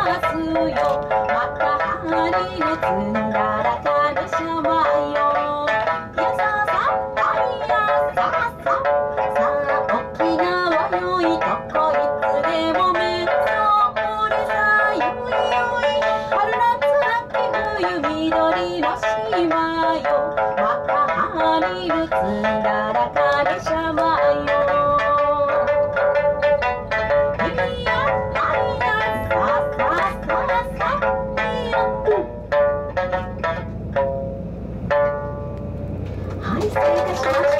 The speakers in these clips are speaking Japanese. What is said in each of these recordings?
ますよ。また針の積んだら神様よ。やささあいやささ、さあ沖縄よいとこいつでもめんそこれさよいよい、春夏秋冬緑の島よ。また針の積んだら神様よ。はい、失礼いたしました。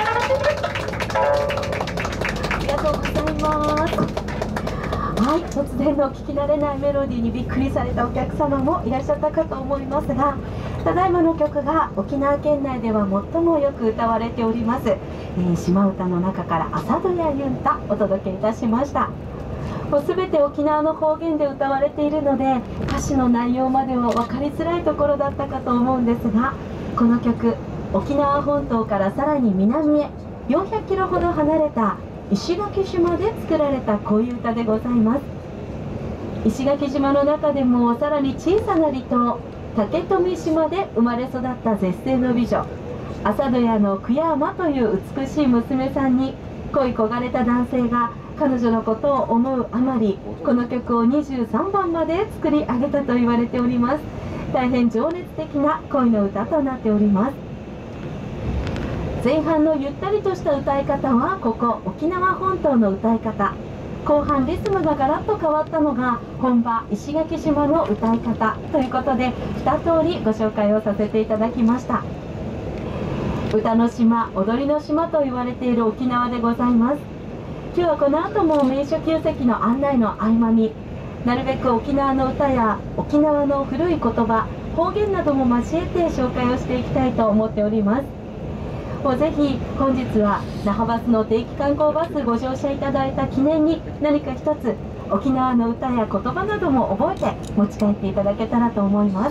ありがとうございます。はい、突然の聞き慣れないメロディーにびっくりされたお客様もいらっしゃったかと思いますが、ただいまの曲が沖縄県内では最もよく歌われております、島唄の中から「朝どやゆんた」お届けいたしました。もう全て沖縄の方言で歌われているので、歌詞の内容までは分かりづらいところだったかと思うんですが、この曲、沖縄本島からさらに南へ400キロほど離れた石垣島で作られた恋歌でございます。石垣島の中でもさらに小さな離島、竹富島で生まれ育った絶世の美女、朝ドヤの久山という美しい娘さんに恋焦がれた男性が彼女のことを思うあまり、この曲を23番まで作り上げたと言われております。大変情熱的な恋の歌となっております。前半のゆったりとした歌い方はここ沖縄本島の歌い方、後半リズムがガラッと変わったのが本場石垣島の歌い方ということで、2通りご紹介をさせていただきました。歌の島、踊りの島と言われている沖縄でございます。今日はこの後も名所旧跡の案内の合間に、なるべく沖縄の歌や沖縄の古い言葉、方言なども交えて紹介をしていきたいと思っております。ぜひ本日は那覇バスの定期観光バスご乗車いただいた記念に、何か一つ沖縄の歌や言葉なども覚えて持ち帰っていただけたらと思います。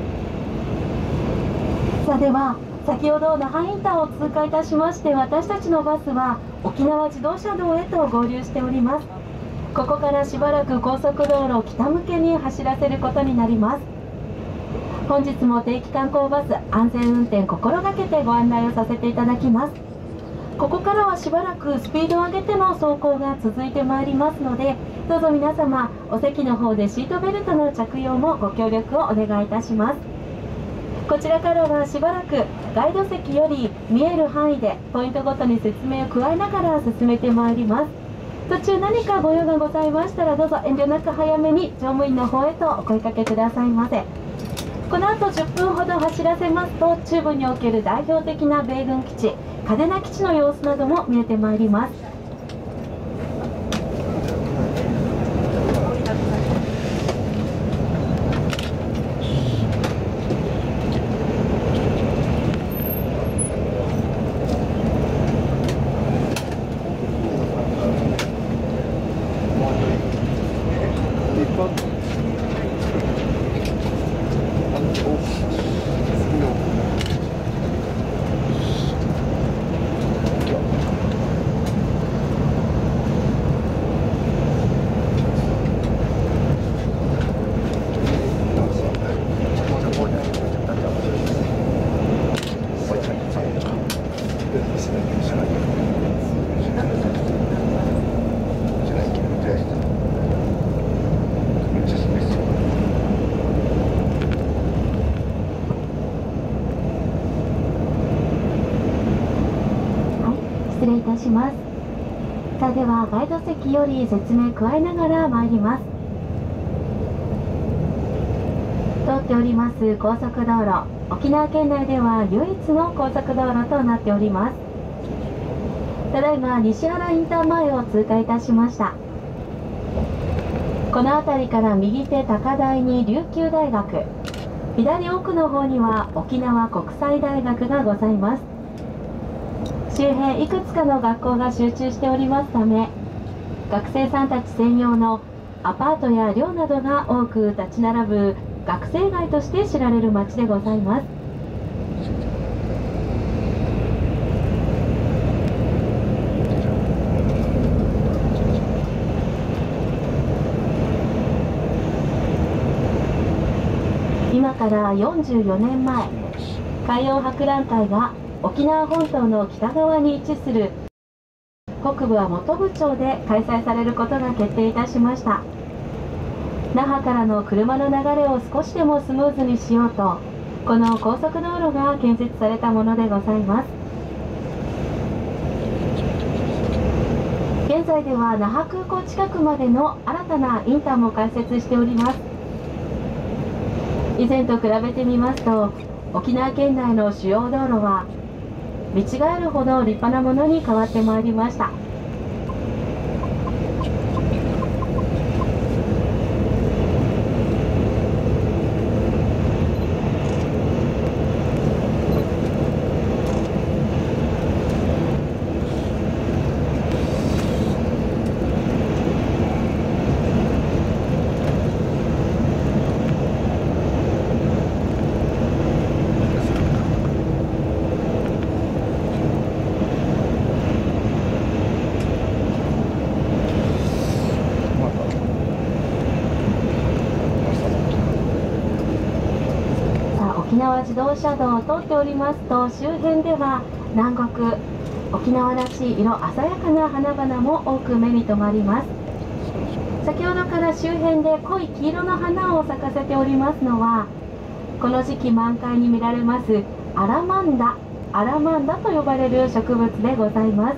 さあでは先ほど那覇インターを通過いたしまして、私たちのバスは沖縄自動車道へと合流しております。ここからしばらく高速道路を北向けに走らせることになります。本日も定期観光バス安全運転心がけてご案内をさせていただきます。ここからはしばらくスピードを上げての走行が続いてまいりますので、どうぞ皆様お席の方でシートベルトの着用もご協力をお願いいたします。こちらからはしばらくガイド席より見える範囲でポイントごとに説明を加えながら進めてまいります。途中何かご用がございましたら、どうぞ遠慮なく早めに乗務員の方へとお声かけくださいませ。この後10分ほど走らせますと、中部における代表的な米軍基地嘉手納基地の様子なども見えてまいります。失礼いたします。さあではガイド席より説明加えながら参ります。通っております高速道路、沖縄県内では唯一の高速道路となっております。ただいま西原インター前を通過いたしました。この辺りから右手高台に琉球大学、左奥の方には沖縄国際大学がございます。周辺いくつかの学校が集中しておりますため、学生さんたち専用のアパートや寮などが多く立ち並ぶ学生街として知られる街でございます。 今から44年前、海洋博覧会が沖縄本島の北側に位置する北部は本部町で開催されることが決定いたしました。那覇からの車の流れを少しでもスムーズにしようと、この高速道路が建設されたものでございます。現在では那覇空港近くまでの新たなインターも開設しております。以前と比べてみますと、沖縄県内の主要道路は見違えるほど立派なものに変わってまいりました。沖縄自動車道を通っておりますと、周辺では南国沖縄らしい色鮮やかな花々も多く目に留まります。先ほどから周辺で濃い黄色の花を咲かせておりますのは、この時期満開に見られますアラマンダと呼ばれる植物でございます。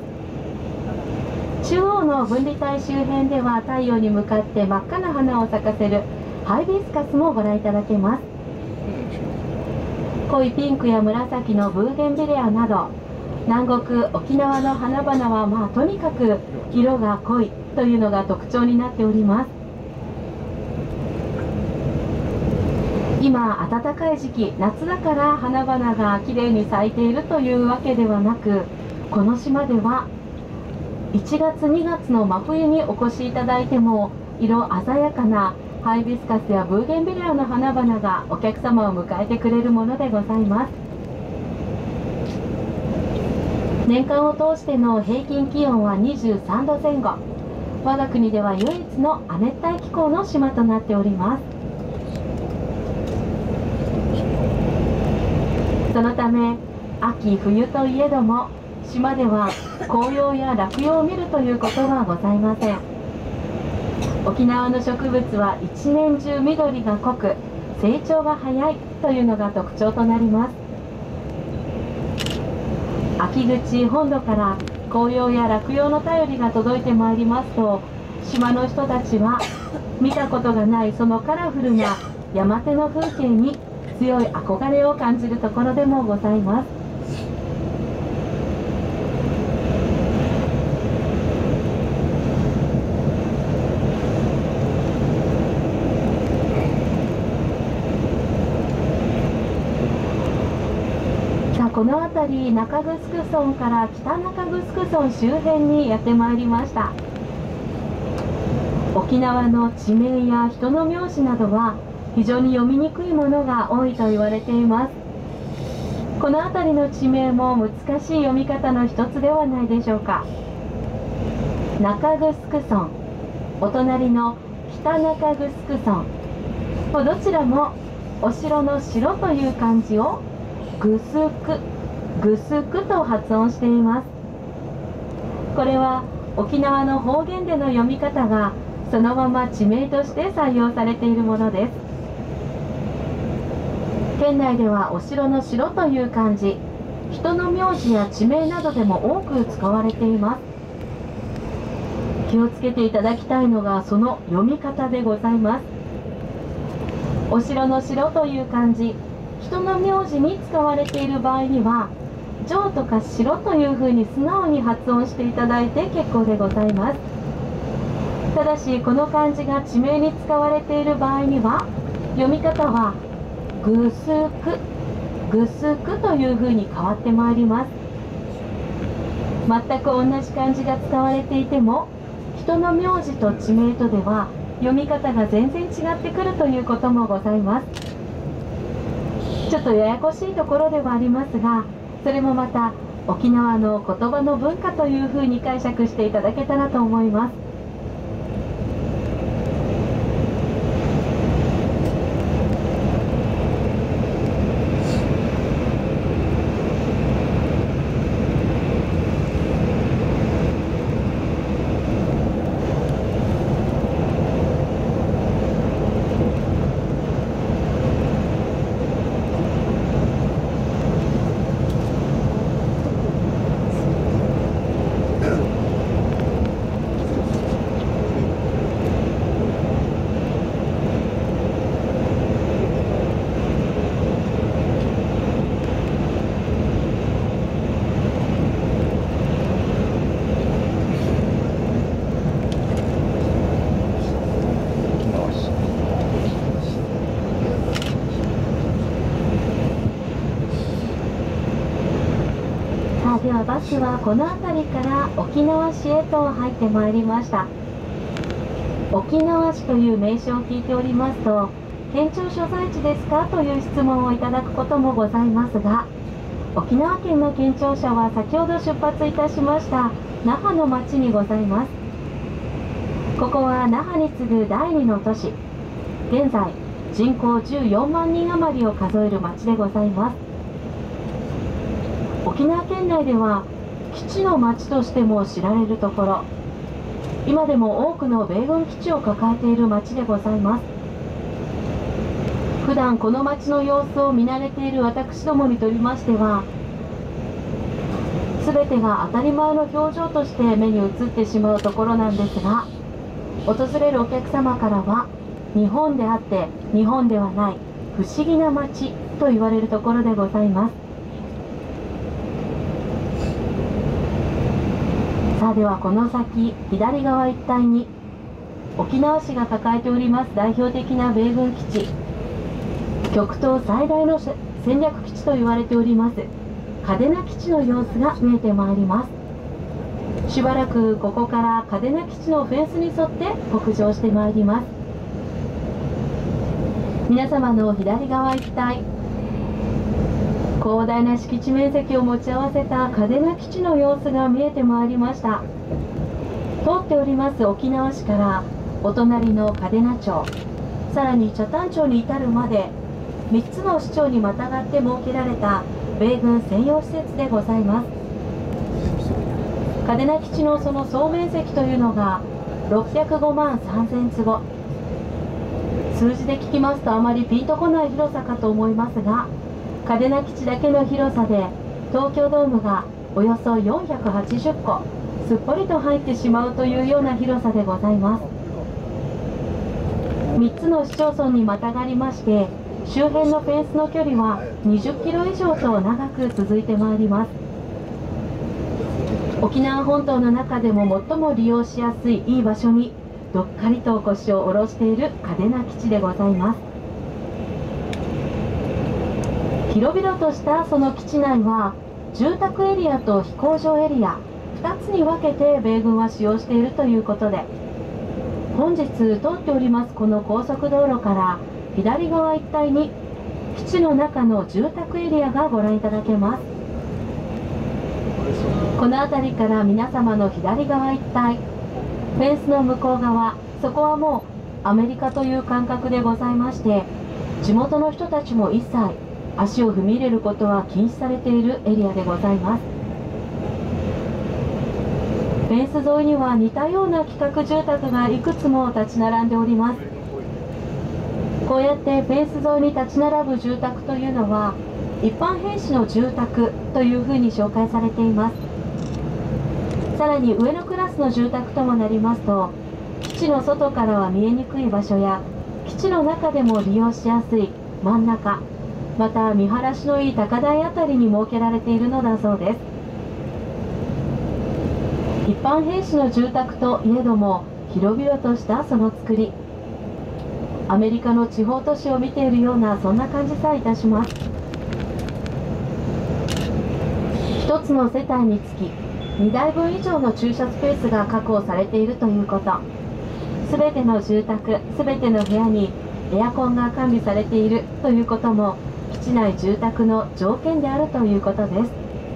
中央の分離帯周辺では太陽に向かって真っ赤な花を咲かせるハイビスカスもご覧いただけます。濃いピンクや紫のブーゲンビレアなど、南国沖縄の花々はとにかく色が濃いというのが特徴になっております。今暖かい時期、夏だから花々がきれいに咲いているというわけではなく、この島では1月2月の真冬にお越しいただいても色鮮やかなハイビスカスやブーゲンビレアの花々がお客様を迎えてくれるものでございます。年間を通しての平均気温は23度前後、我が国では唯一の亜熱帯気候の島となっております。そのため秋冬といえども島では紅葉や落葉を見るということはございません。沖縄の植物は一年中緑が濃く成長が早いというのが特徴となります。秋口本土から紅葉や落葉の便りが届いてまいりますと、島の人たちは見たことがないそのカラフルな山手の風景に強い憧れを感じるところでもございます。この辺り中城村から北中城村周辺にやってまいりました。沖縄の地名や人の名字などは非常に読みにくいものが多いと言われています。この辺りの地名も難しい読み方の一つではないでしょうか。中城村、お隣の北中城村、どちらもお城の城という漢字をグスクと発音しています。これは沖縄の方言での読み方がそのまま地名として採用されているものです。県内ではお城の城という漢字、人の名字や地名などでも多く使われています。気をつけていただきたいのがその読み方でございます。お城の城という漢字、人の名字に使われている場合には城とか城というふうに素直に発音していただいて結構でございます。ただしこの漢字が地名に使われている場合には読み方はグスクというふうに変わってまいります。全く同じ漢字が使われていても人の名字と地名とでは読み方が全然違ってくるということもございます。ちょっとややこしいところではありますが、それもまた沖縄の言葉の文化というふうに解釈していただけたらと思います。 はバスはこの辺りから沖縄市へと入ってまいりました。沖縄市という名称を聞いておりますと、県庁所在地ですかという質問をいただくこともございますが、沖縄県の県庁舎は先ほど出発いたしました那覇の町にございます。ここは那覇に次ぐ第2の都市、現在人口14万人余りを数える町でございます。沖縄県内では基地の町としても知られるところ、今でも多くの米軍基地を抱えている町でございます。普段この町の様子を見慣れている私どもにとりましては、全てが当たり前の表情として目に映ってしまうところなんですが、訪れるお客様からは日本であって日本ではない不思議な町と言われるところでございます。さあ、ではこの先左側一帯に沖縄市が抱えております代表的な米軍基地、極東最大の戦略基地と言われております嘉手納基地の様子が見えてまいります。しばらくここから嘉手納基地のフェンスに沿って北上してまいります。皆様の左側一帯、広大な敷地面積を持ち合わせた嘉手納基地の様子が見えてまいりました。通っております沖縄市からお隣の嘉手納町、さらに北谷町に至るまで3つの市町にまたがって設けられた米軍専用施設でございます。嘉手納基地のその総面積というのが605万3000坪、数字で聞きますとあまりピンとこない広さかと思いますが、嘉手納基地だけの広さで東京ドームがおよそ480個すっぽりと入ってしまうというような広さでございます。3つの市町村にまたがりまして、周辺のフェンスの距離は20キロ以上と長く続いてまいります。沖縄本島の中でも最も利用しやすいいい場所にどっかりと腰を下ろしている嘉手納基地でございます。広々としたその基地内は住宅エリアと飛行場エリア2つに分けて米軍は使用しているということで、本日通っておりますこの高速道路から左側一帯に基地の中の住宅エリアがご覧いただけます。この辺りから皆様の左側一帯、フェンスの向こう側、そこはもうアメリカという感覚でございまして、地元の人たちも一切足を踏み入れることは禁止されているエリアでございます。フェンス沿いには似たような規格住宅がいくつも立ち並んでおります。こうやってフェンス沿いに立ち並ぶ住宅というのは一般兵士の住宅というふうに紹介されています。さらに上のクラスの住宅ともなりますと、基地の外からは見えにくい場所や基地の中でも利用しやすい真ん中、また見晴らしのいい高台あたりに設けられているのだそうです。一般兵士の住宅といえども広々としたその作り、アメリカの地方都市を見ているようなそんな感じさえいたします。一つの世帯につき2台分以上の駐車スペースが確保されているということ、すべての住宅、すべての部屋にエアコンが完備されているということも基地内住宅の条件であるということです。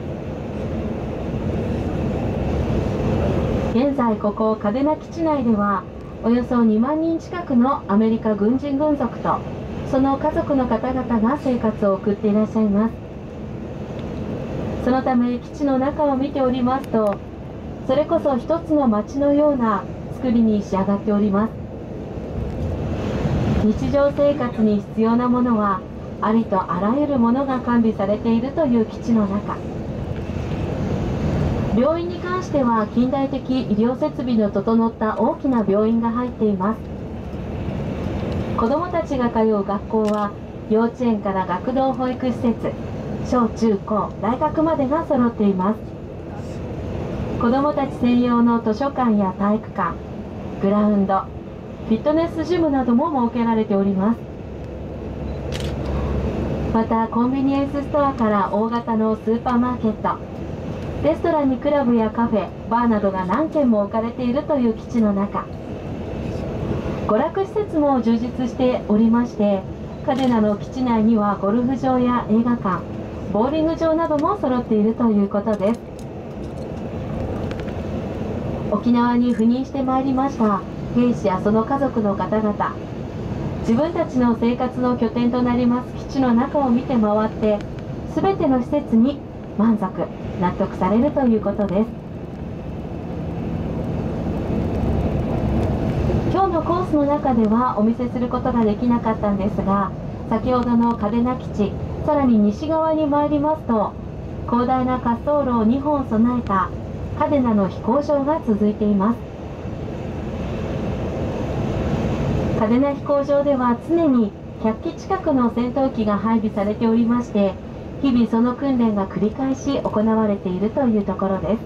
現在ここ嘉手納基地内ではおよそ2万人近くのアメリカ軍人軍属とその家族の方々が生活を送っていらっしゃいます。そのため基地の中を見ておりますと、それこそ一つの町のような作りに仕上がっております。日常生活に必要なものはありとあらゆるものが完備されているという基地の中、病院に関しては近代的医療設備の整った大きな病院が入っています。子どもたちが通う学校は幼稚園から学童保育施設、小中高大学までが揃っています。子どもたち専用の図書館や体育館、グラウンド、フィットネスジムなども設けられております。またコンビニエンスストアから大型のスーパーマーケット、 レストランにクラブやカフェ、バーなどが何軒も置かれているという基地の中、娯楽施設も充実しておりまして、嘉手納の基地内にはゴルフ場や映画館、ボーリング場なども揃っているということです。沖縄に赴任してまいりました兵士やその家族の方々、自分たちの生活の拠点となります基地の中を見て回って、全ての施設に満足、納得されるということです。今日のコースの中ではお見せすることができなかったんですが、先ほどの嘉手納基地、さらに西側に参りますと、広大な滑走路を2本備えた嘉手納の飛行場が続いています。嘉手納飛行場では常に100機近くの戦闘機が配備されておりまして、日々その訓練が繰り返し行われているというところです。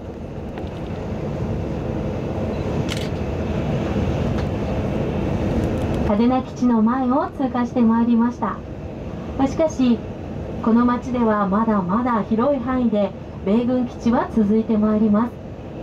嘉手納基地の前を通過してまいりました。しかしこの町ではまだまだ広い範囲で米軍基地は続いてまいります。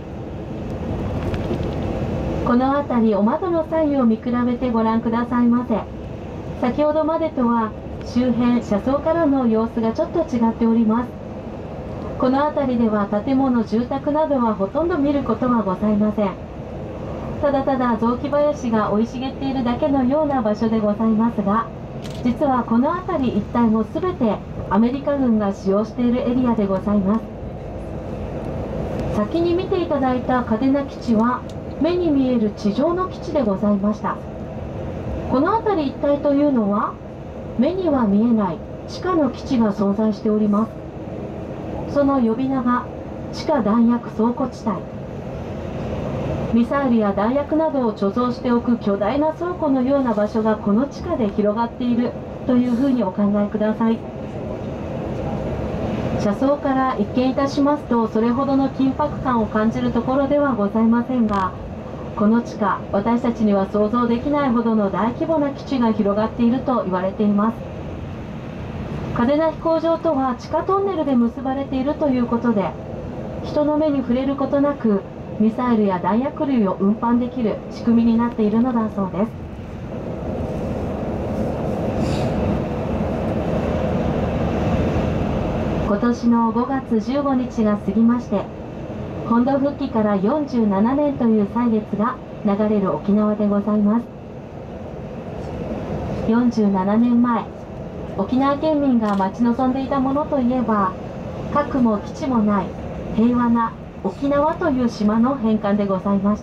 この辺り、お窓の左右を見比べてご覧くださいませ。先ほどまでとは周辺車窓からの様子がちょっと違っております。この辺りでは建物、住宅などはほとんど見ることはございません。ただただ雑木林が生い茂っているだけのような場所でございますが、実はこの辺り一帯も全てアメリカ軍が使用しているエリアでございます。先に見ていただいた嘉手納基地は目に見える地上の基地でございました。この辺り一帯というのは目には見えない地下の基地が存在しております。その呼び名が地下弾薬倉庫地帯。ミサイルや弾薬などを貯蔵しておく巨大な倉庫のような場所がこの地下で広がっているというふうにお考えください。車窓から一見いたしますと、それほどの緊迫感を感じるところではございませんが、この地下、私たちには想像できないほどの大規模な基地が広がっていると言われています。嘉手納飛行場とは地下トンネルで結ばれているということで、人の目に触れることなくミサイルや弾薬類を運搬できる仕組みになっているのだそうです。今年の5月15日が過ぎまして、本土復帰から47年という歳月が流れる沖縄でございます。47年前、沖縄県民が待ち望んでいたものといえば、核も基地もない平和な沖縄という島の返還でございました。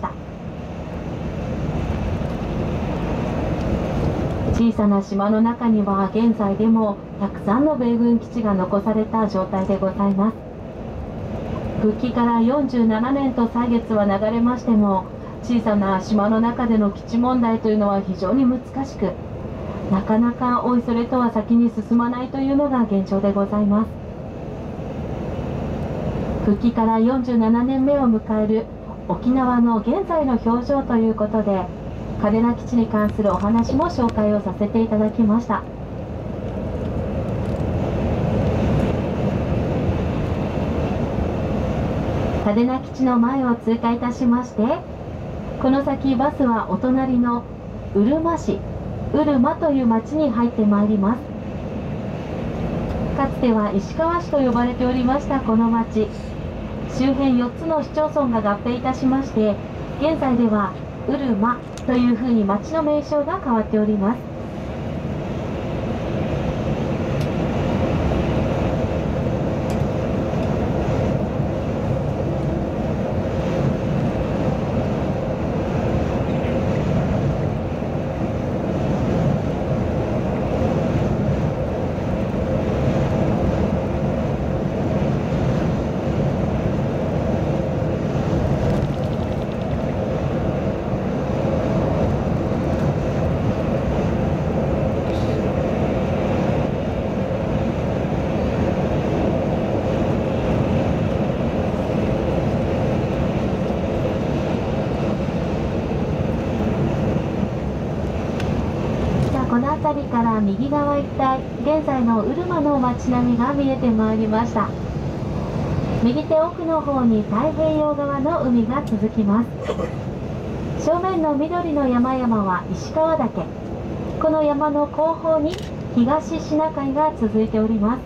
小さな島の中には現在でもたくさんの米軍基地が残された状態でございます。復帰から47年と歳月は流れましても、小さな島の中での基地問題というのは非常に難しく、なかなかおいそれとは先に進まないというのが現状でございます。復帰から47年目を迎える沖縄の現在の表情ということで、嘉手納基地に関するお話も紹介をさせていただきました。嘉手納基地の前を通過いたしまして、この先バスはお隣のうるま市、うるまという町に入ってまいります。かつては石川市と呼ばれておりましたこの町、周辺4つの市町村が合併いたしまして、現在ではうるまというふうに町の名称が変わっております。この辺りから右側一帯、現在のうるまの街並みが見えてまいりました。 右手奥の方に太平洋側の海が続きます。正面の緑の山々は石川岳。この山の後方に東シナ海が続いております。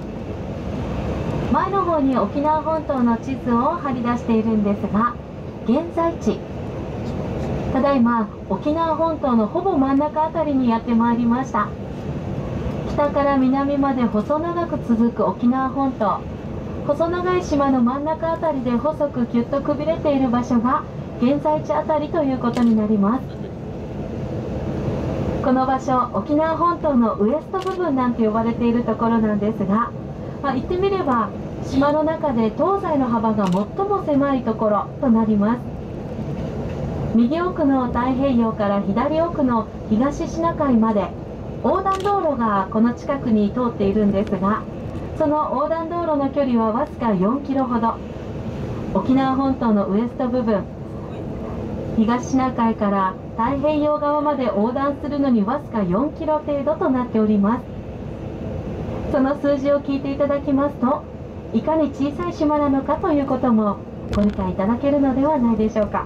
前の方に沖縄本島の地図を張り出しているんですが、現在地、ただいま沖縄本島のほぼ真ん中あたりにやってまいりました。北から南まで細長く続く沖縄本島、細長い島の真ん中あたりで細くぎゅっとくびれている場所が現在地あたりということになります。この場所、沖縄本島のウエスト部分なんて呼ばれているところなんですが、言ってみれば島の中で東西の幅が最も狭いところとなります。右奥の太平洋から左奥の東シナ海まで横断道路がこの近くに通っているんですが、その横断道路の距離はわずか4キロほど。沖縄本島のウエスト部分、東シナ海から太平洋側まで横断するのにわずか4キロ程度となっております。その数字を聞いていただきますと、いかに小さい島なのかということもご理解いただけるのではないでしょうか。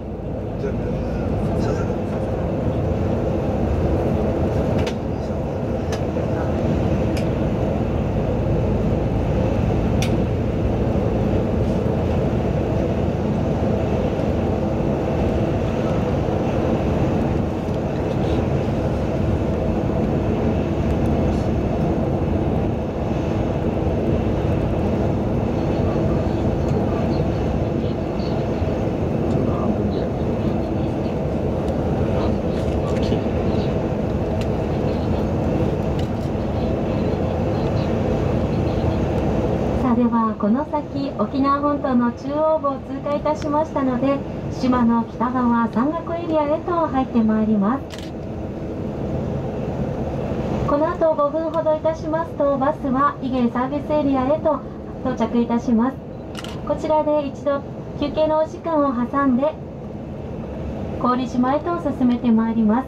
ではこの先沖縄本島の中央部を通過いたしましたので、島の北側山岳エリアへと入ってまいります。この後5分ほどいたしますと、バスは伊芸サービスエリアへと到着いたします。こちらで一度休憩のお時間を挟んで郡島へと進めてまいります。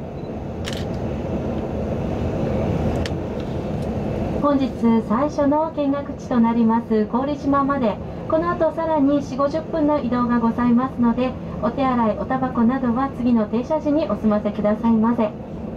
本日最初の見学地となります郡島まで、この後さらに4、50分の移動がございますので、お手洗い、おタバコなどは次の停車時にお済ませくださいませ。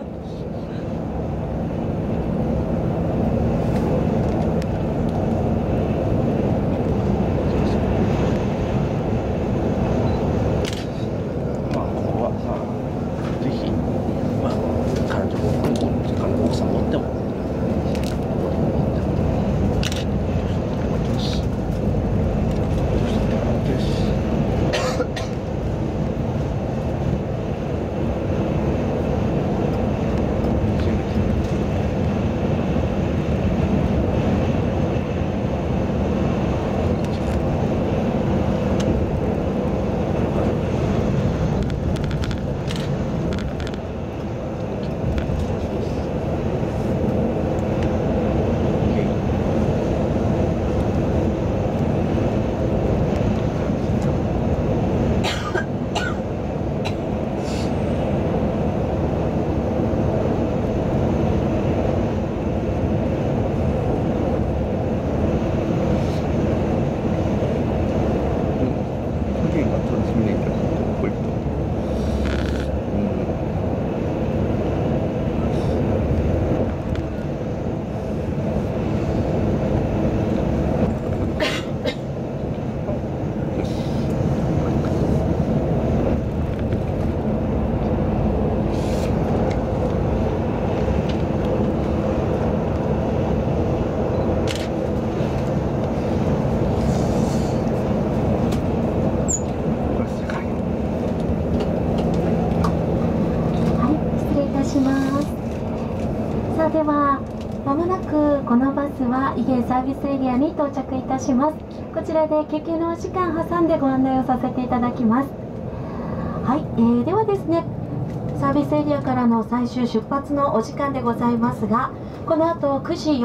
ではまもなくこのバスは伊芸サービスエリアに到着いたします。こちらで休憩のお時間挟んでご案内をさせていただきます。はい、ではですね、サービスエリアからの最終出発のお時間でございますが、この後9時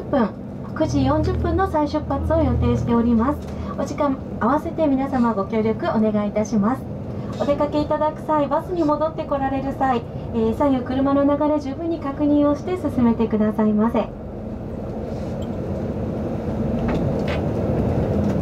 40分の再出発を予定しております。お時間合わせて皆様ご協力お願いいたします。お出かけいただく際、バスに戻ってこられる際、左右車の流れ十分に確認をして進めてくださいませ。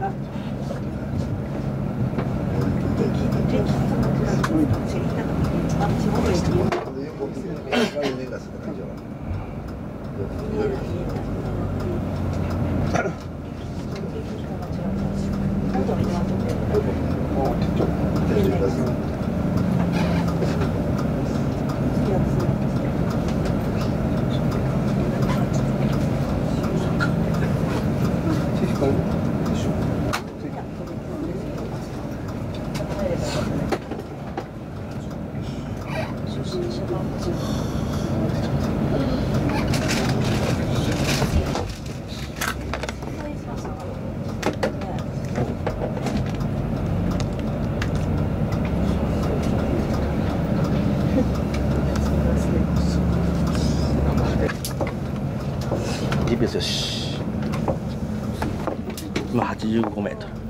GPS よし。今85メートル。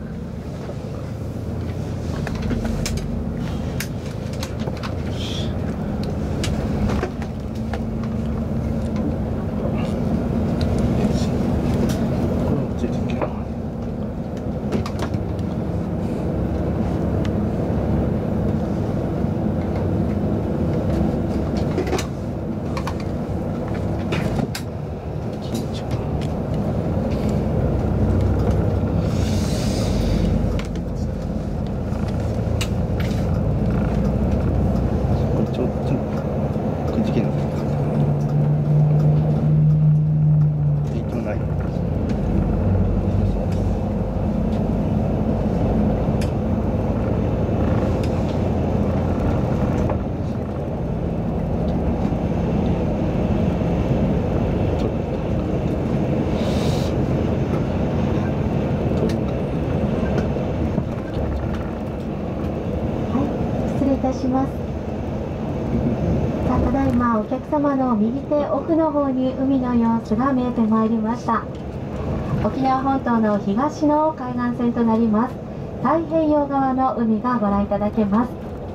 します。さあ、ただいまお客様の右手奥の方に海の様子が見えてまいりました。沖縄本島の東の海岸線となります太平洋側の海がご覧いただけます。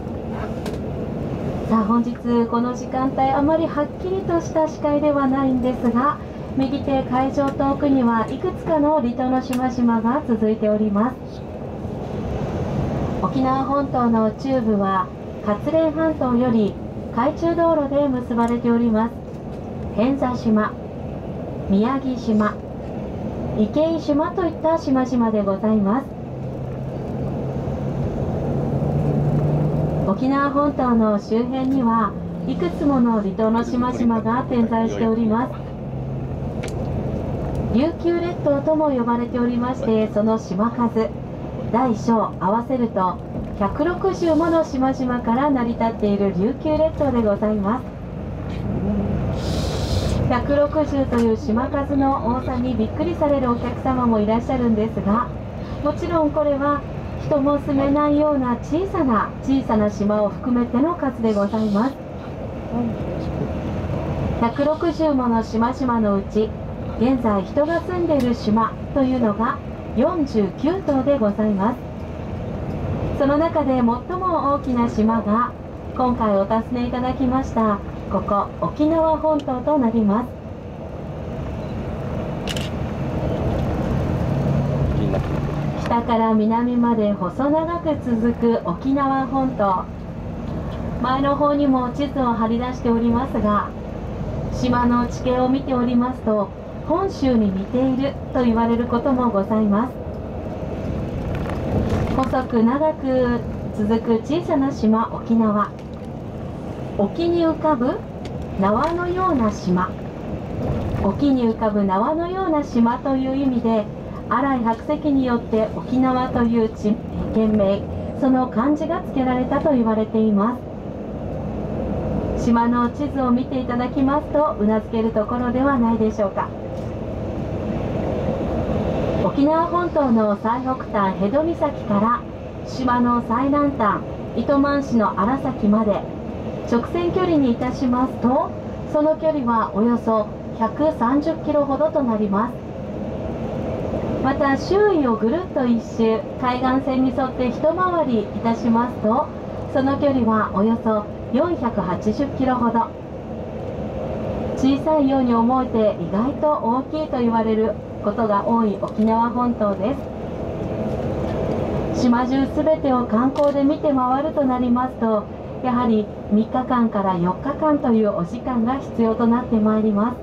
さあ、本日この時間帯あまりはっきりとした視界ではないんですが、右手海上と奥にはいくつかの離島の島々が続いております。沖縄本島の中部は勝連半島より海中道路で結ばれております偏座島、宮城島、池井島といった島々でございます。沖縄本島の周辺にはいくつもの離島の島々が点在しております。琉球列島とも呼ばれておりまして、その島数大小合わせると160もの島々から成り立っている琉球列島でございます。160という島数の多さにびっくりされるお客様もいらっしゃるんですが、もちろんこれは人も住めないような小さな島を含めての数でございます。160もの島々のうち現在人が住んでいる島というのが49島でございます。その中で最も大きな島が今回お尋ねいただきましたここ沖縄本島となります。北から南まで細長く続く沖縄本島、前の方にも地図を張り出しておりますが、島の地形を見ておりますと本州に似ていると言われることもございます。細く長く続く小さな島沖縄、沖に浮かぶ縄のような島、沖に浮かぶ縄のような島という意味で新井白石によって沖縄という県名、その漢字が付けられたと言われています。島の地図を見ていただきますとうなずけるところではないでしょうか。沖縄本島の最北端辺戸岬から島の最南端糸満市の荒崎まで直線距離にいたしますと、その距離はおよそ130キロほどとなります。また周囲をぐるっと一周海岸線に沿って一回りいたしますと、その距離はおよそ480キロほど。小さいように思えて意外と大きいと言われることが多い沖縄本島です。 島中すべてを観光で見て回るとなりますと、やはり3日間から4日間というお時間が必要となってまいります。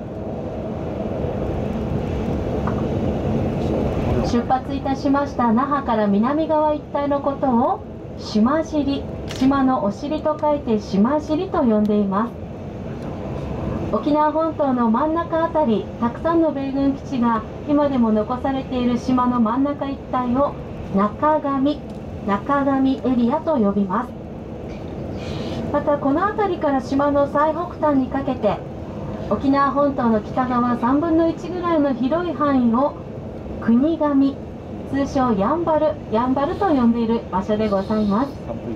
出発いたしました那覇から南側一帯のことを島尻、島のお尻と書いて島尻と呼んでいます。沖縄本島の真ん中あたり、たくさんの米軍基地が今でも残されている島の真ん中一帯を中上エリアと呼びます。またこの辺りから島の最北端にかけて、沖縄本島の北側3分の1ぐらいの広い範囲を国頭、通称やんばると呼んでいる場所でございます。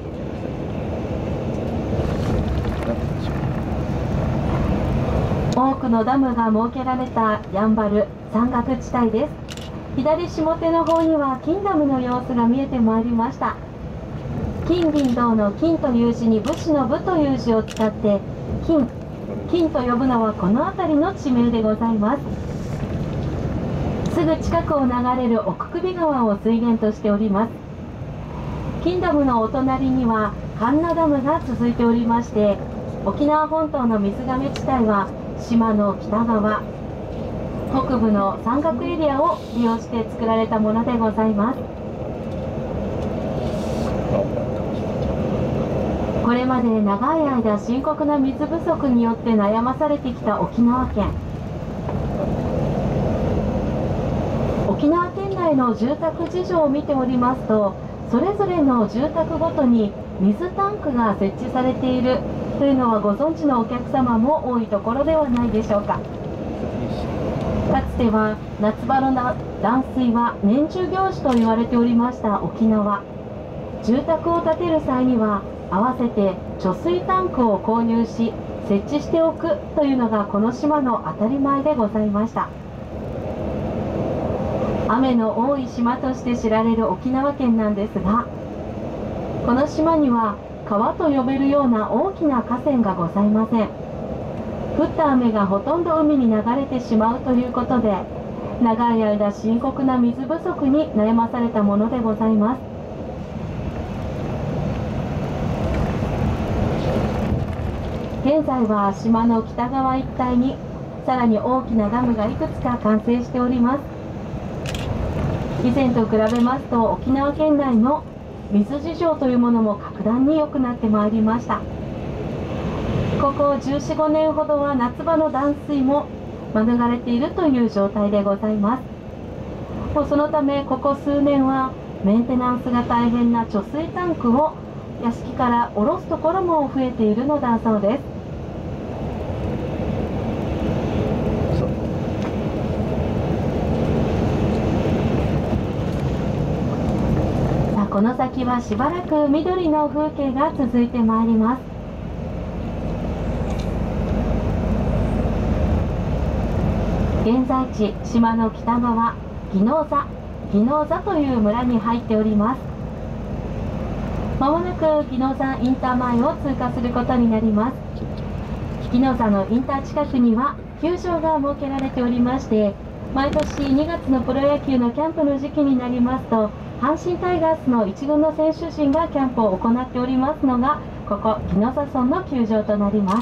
多くのダムが設けられたやんばる山岳地帯です。左下手の方には金ダムの様子が見えてまいりました。金銀銅の金という字に武士の武という字を使って金と呼ぶのはこの辺りの地名でございます。すぐ近くを流れる奥首川を水源としております。金ダムのお隣には神奈ダムが続いておりまして、沖縄本島の水がめ地帯は島の北側、北部の山岳エリアを利用して作られたものでございます。これまで長い間深刻な水不足によって悩まされてきた沖縄県。沖縄県内の住宅事情を見ておりますと、それぞれの住宅ごとに水タンクが設置されているというのはご存知のお客様も多いところではないでしょうか。かつては夏場の断水は年中行事と言われておりました沖縄。住宅を建てる際には合わせて貯水タンクを購入し設置しておくというのがこの島の当たり前でございました。雨の多い島として知られる沖縄県なんですが、この島には川と呼べるような大きな河川がございません。降った雨がほとんど海に流れてしまうということで、長い間深刻な水不足に悩まされたものでございます。現在は島の北側一帯にさらに大きなダムがいくつか完成しております。以前と比べますと沖縄県内の水事情というものも格段に良くなってまいりました。ここ14、15年ほどは夏場の断水も免れているという状態でございます。そのためここ数年はメンテナンスが大変な貯水タンクを屋敷から下ろすところも増えているのだそうです。この先はしばらく緑の風景が続いてまいります。現在地、島の北側、宜野座という村に入っております。まもなく宜野座インター前を通過することになります。宜野座のインター近くには球場が設けられておりまして、毎年2月のプロ野球のキャンプの時期になりますと、阪神タイガースの1軍の選手陣がキャンプを行っておりますのが、ここ宜野座村の球場となります。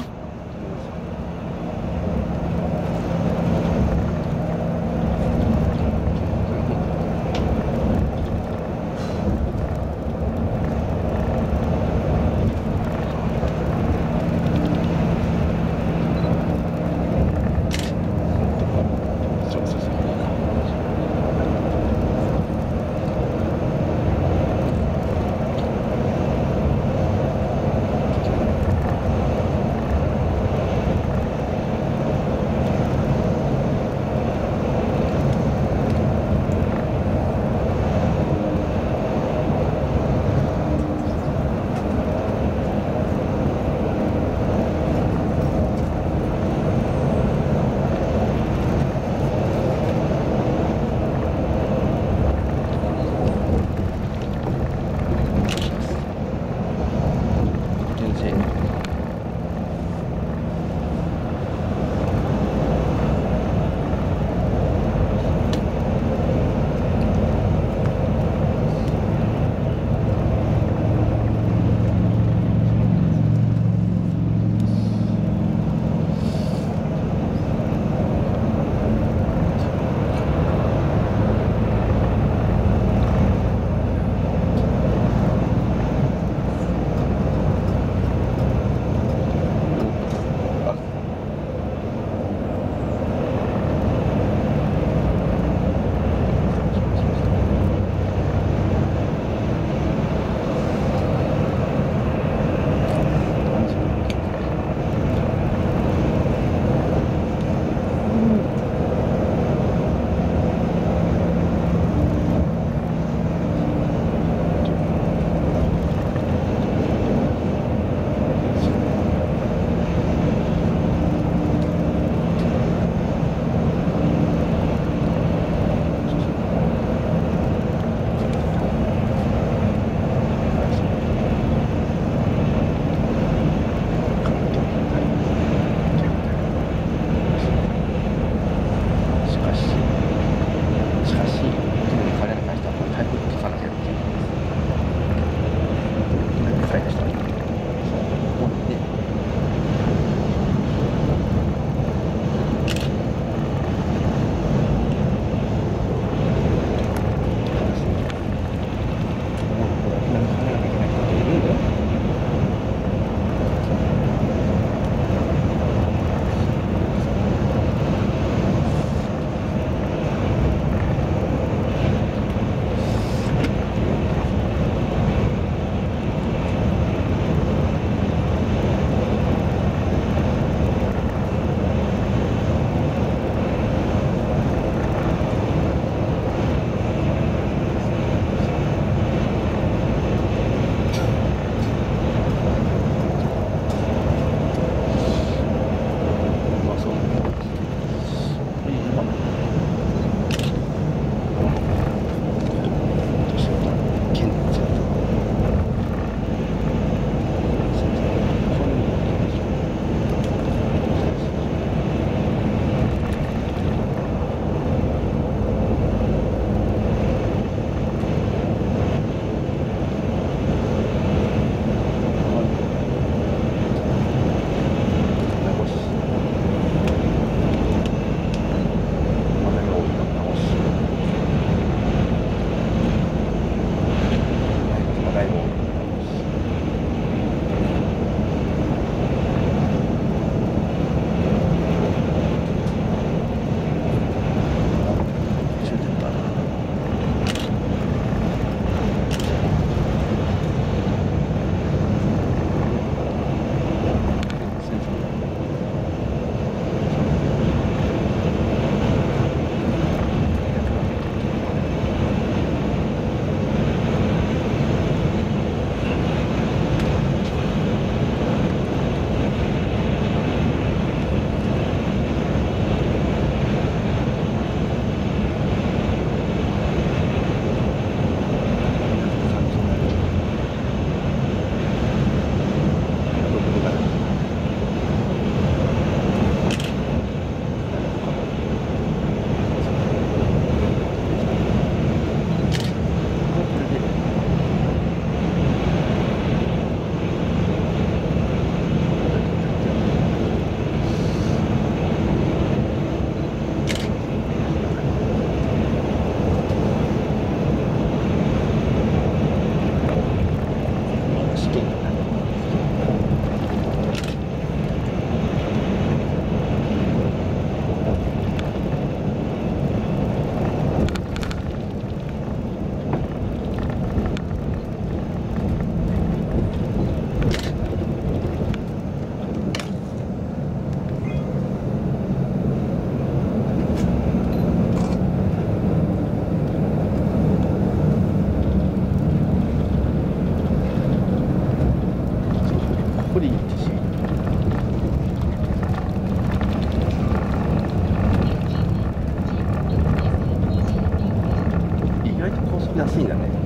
安いんだね。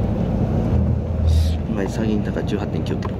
今イサギン高18.9キロ。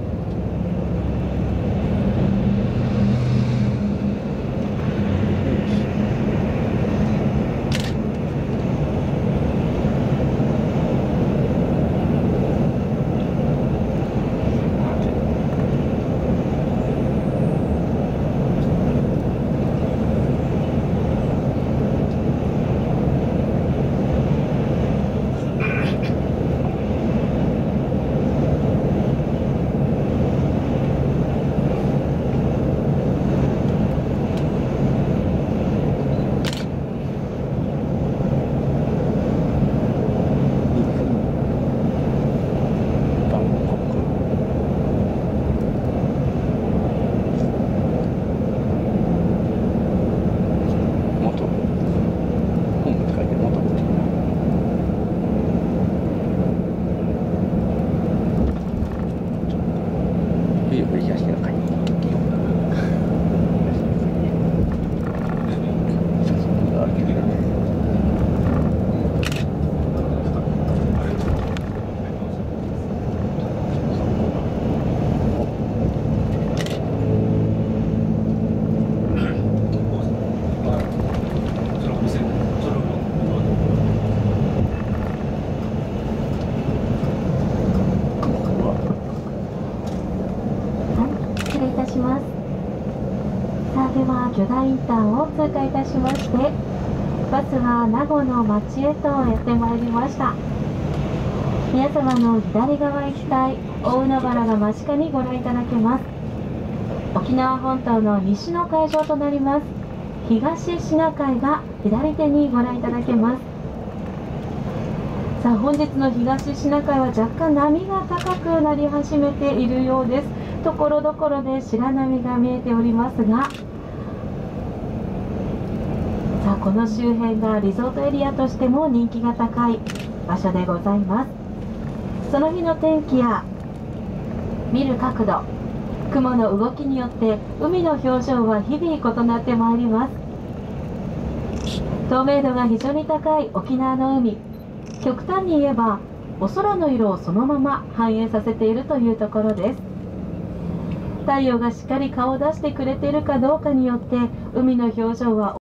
では巨大インターを通過いたしまして、バスは名護の町へとやってまいりました。皆様の左側一帯、大海原が間近にご覧いただけます。沖縄本島の西の海上となります東シナ海が左手にご覧いただけます。さあ、本日の東シナ海は若干波が高くなり始めているようです。ところどころで白波が見えておりますが、さあ、この周辺がリゾートエリアとしても人気が高い場所でございます。その日の天気や見る角度、雲の動きによって海の表情は日々異なってまいります。透明度が非常に高い沖縄の海、極端に言えばお空の色をそのまま反映させているというところです。太陽がしっかり顔を出してくれているかどうかによって海の表情は